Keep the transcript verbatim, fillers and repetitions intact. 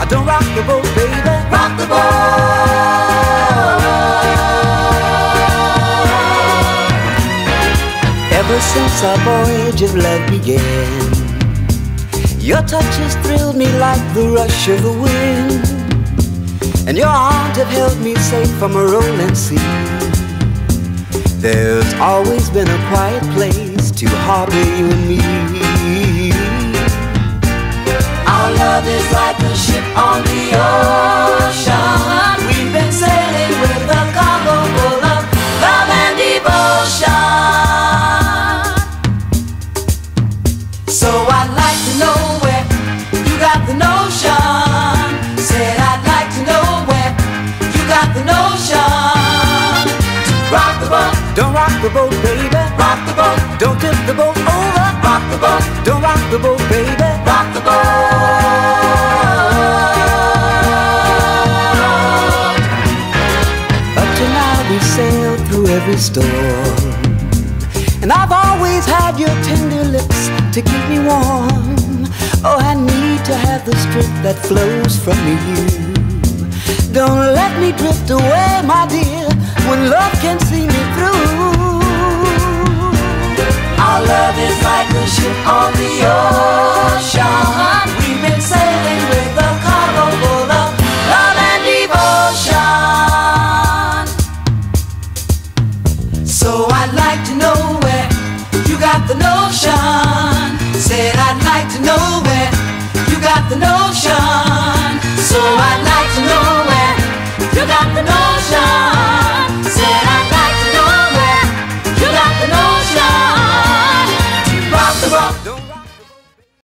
Don't rock the boat, baby. Rock the boat. Ever since our voyage of love began, your touch has thrilled me like the rush of the wind, and your arms have held me safe from a rolling sea. There's always been a quiet place to harbor you and me. Our love is like a ship on the ocean. We've been sailing with a cargo full of love and devotion. So I'd like to know where you got the notion. Said I'd like to know where you got the notion. To rock the boat. Don't rock the boat, baby. Rock the boat. Don't tip the boat over. Rock the boat. Don't rock the boat, baby. Rock the boat. Up to now we've sailed through every storm, and I've always had your tender lips to keep me warm. Oh, I need to have the strength that flows from you. Don't let me drift away, my dear, when love can see me through. Our love is like a ship on the ocean. We've been sailing with a cargo full of love and devotion. So I'd like to know where you got the notion. Said I'd like to know where you got the notion.